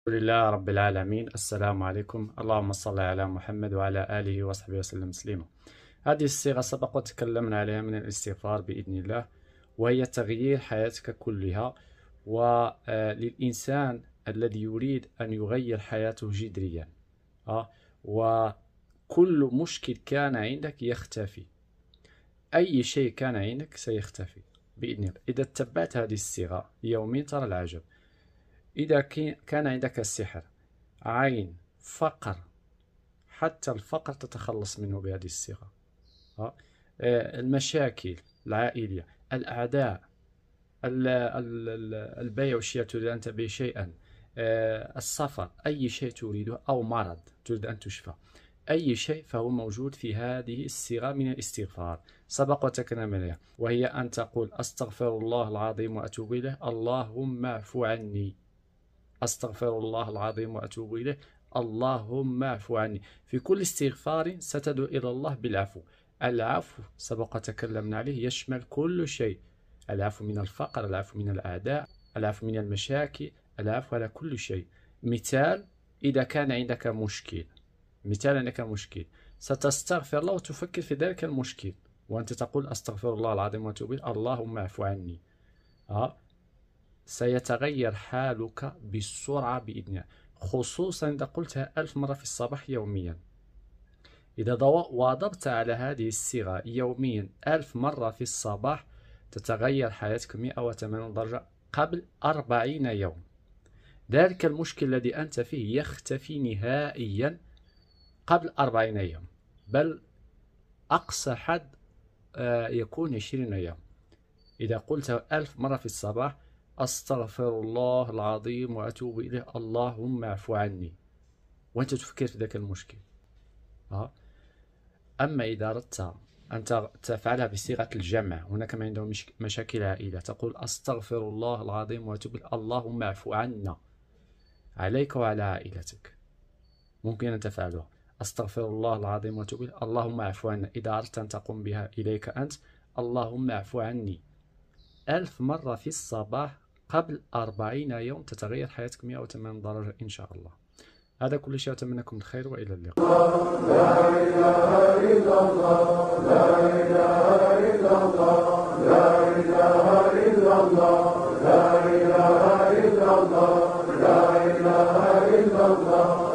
الحمد لله رب العالمين. السلام عليكم. اللهم صل على محمد وعلى آله وصحبه وسلم تسليما. هذه الصيغة سبق وتكلمنا عليها من الاستغفار بإذن الله، وهي تغيير حياتك كلها. وللإنسان الذي يريد أن يغير حياته جذريا، وكل مشكل كان عندك يختفي، أي شيء كان عندك سيختفي بإذن الله إذا اتبعت هذه الصيغة يوميا. ترى العجب. إذا كان عندك السحر، عين، فقر، حتى الفقر تتخلص منه بهذه الصيغة. المشاكل العائلية، الأعداء، البيع والشراء، تريد أن تبيع شيئا، السفر، أي شيء تريده، أو مرض تريد أن تشفى، أي شيء فهو موجود في هذه الصيغة من الاستغفار. سبق وتكلمنا عليها، وهي أن تقول: أستغفر الله العظيم وأتوب إليه، اللهم اعف عني. أستغفر الله العظيم وأتوب إليه، اللهم اعف عني. في كل استغفار ستدعو إلى الله بالعفو. العفو سبق تكلمنا عليه يشمل كل شيء: العفو من الفقر، العفو من الأعداء، العفو من المشاكل، العفو على كل شيء. مثال: إذا كان عندك مشكل، ستستغفر الله وتفكر في ذلك المشكل وأنت تقول: أستغفر الله العظيم وأتوب إليه، اللهم اعف عني. سيتغير حالك بسرعة بإذن الله، خصوصا إذا قلتها 1000 مرة في الصباح يوميا. إذا واظبت على هذه الصيغة يوميا 1000 مرة في الصباح تتغير حياتك 180 درجة قبل 40 يوم. ذلك المشكل الذي أنت فيه يختفي نهائيا قبل 40 يوم، بل أقصى حد يكون 20 يوم. إذا قلت 1000 مرة في الصباح: أستغفر الله العظيم وأتوب إليه، اللهم اعف عني، وأنت تفكر في ذاك المشكل. أما إذا أردت أن تفعلها بصيغة الجمع، هناك من عندهم مشاكل عائلة، تقول: أستغفر الله العظيم وأتوب إليه، اللهم اعف عنا، عليك وعلى عائلتك. ممكن أن تفعلها: أستغفر الله العظيم وأتوب إليه، اللهم اعف عنا. إذا أردت أن تقوم بها إليك أنت: اللهم اعف عني 1000 مرة في الصباح قبل 40 يوم، تتغير حياتك 180 درجة إن شاء الله. هذا كل شيء، أتمنى لكم الخير وإلى اللقاء. لا إله إلا الله، لا إله إلا الله، لا إله إلا الله، لا إله إلا الله، لا إله إلا الله.